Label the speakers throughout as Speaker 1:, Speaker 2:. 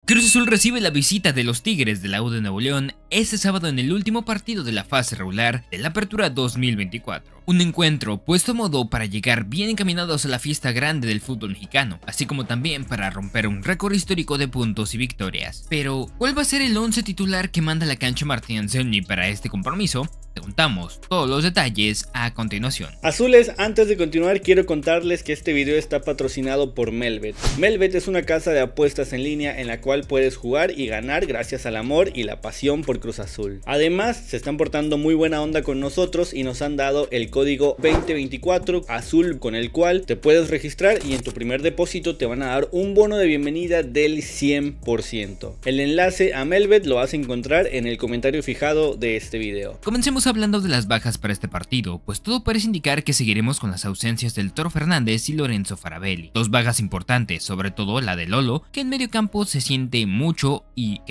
Speaker 1: Cruz Azul recibe la visita de los Tigres de la U de Nuevo León este sábado en el último partido de la fase regular de la Apertura 2024. Un encuentro puesto a modo para llegar bien encaminados a la fiesta grande del fútbol mexicano, así como también para romper un récord histórico de puntos y victorias. Pero, ¿cuál va a ser el 11 titular que manda la cancha Martín Anselmi para este compromiso? Te contamos todos los detalles a continuación.
Speaker 2: Azules, antes de continuar quiero contarles que este video está patrocinado por Melbet. Melbet es una casa de apuestas en línea en la cual puedes jugar y ganar gracias al amor y la pasión por Cruz Azul. Además, se están portando muy buena onda con nosotros y nos han dado el código 2024 azul con el cual te puedes registrar y en tu primer depósito te van a dar un bono de bienvenida del 100%. El enlace a Melbet lo vas a encontrar en el comentario fijado de este video.
Speaker 1: Comencemos hablando de las bajas para este partido, pues todo parece indicar que seguiremos con las ausencias del Toro Fernández y Lorenzo Faravelli. Dos bajas importantes, sobre todo la de Lolo, que en medio campo se siente mucho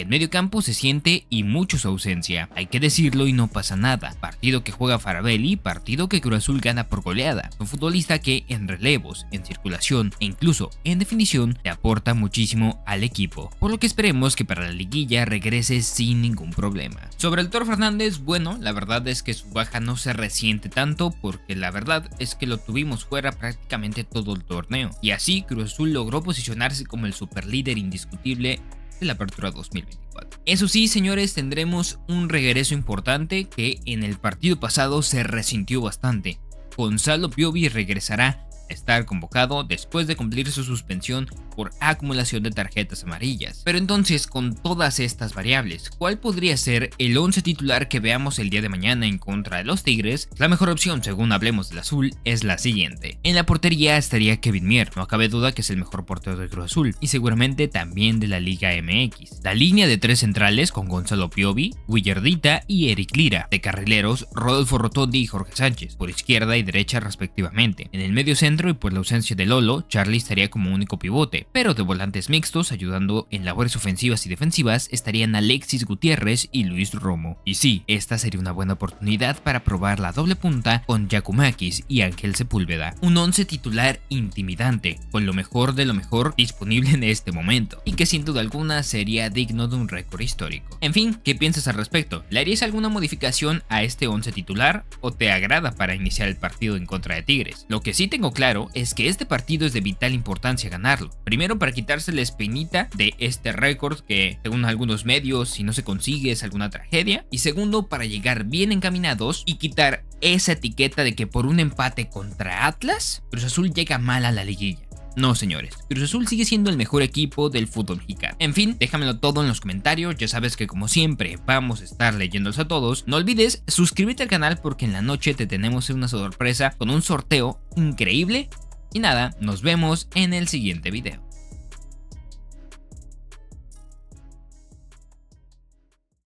Speaker 1: su ausencia. Hay que decirlo y no pasa nada. Partido que juega Faravelli, partido que Cruz Azul gana por goleada. Un futbolista que en relevos, en circulación e incluso en definición le aporta muchísimo al equipo, por lo que esperemos que para la liguilla regrese sin ningún problema. Sobre el Toro Fernández, bueno, la verdad es que su baja no se resiente tanto porque la verdad es que lo tuvimos fuera prácticamente todo el torneo y así Cruz Azul logró posicionarse como el superlíder indiscutible de la Apertura 2024. Eso sí, señores, tendremos un regreso importante que en el partido pasado se resintió bastante. Gonzalo Piovi regresará a estar convocado después de cumplir su suspensión por acumulación de tarjetas amarillas. Pero entonces, con todas estas variables, ¿cuál podría ser el 11 titular que veamos el día de mañana en contra de los Tigres? La mejor opción, según Hablemos del Azul, es la siguiente. En la portería estaría Kevin Mier, no cabe duda que es el mejor portero del Cruz Azul y seguramente también de la Liga MX. La línea de tres centrales con Gonzalo Piovi, Willardita y Eric Lira. De carrileros, Rodolfo Rotondi y Jorge Sánchez, por izquierda y derecha respectivamente. En el medio centro y por la ausencia de Lolo, Charlie estaría como único pivote. Pero de volantes mixtos, ayudando en labores ofensivas y defensivas, estarían Alexis Gutiérrez y Luis Romo. Y sí, esta sería una buena oportunidad para probar la doble punta con Giacomakis y Ángel Sepúlveda. Un 11 titular intimidante, con lo mejor de lo mejor disponible en este momento, y que sin duda alguna sería digno de un récord histórico. En fin, ¿qué piensas al respecto? ¿Le harías alguna modificación a este 11 titular o te agrada para iniciar el partido en contra de Tigres? Lo que sí tengo claro es que este partido es de vital importancia ganarlo. Primero, para quitarse la espinita de este récord que según algunos medios si no se consigue es alguna tragedia, y segundo, para llegar bien encaminados y quitar esa etiqueta de que por un empate contra Atlas Cruz Azul llega mal a la liguilla. No, señores, Cruz Azul sigue siendo el mejor equipo del fútbol mexicano. En fin, déjamelo todo en los comentarios, ya sabes que como siempre vamos a estar leyéndolos a todos. No olvides suscribirte al canal porque en la noche te tenemos una sorpresa con un sorteo increíble. Y nada, nos vemos en el siguiente video.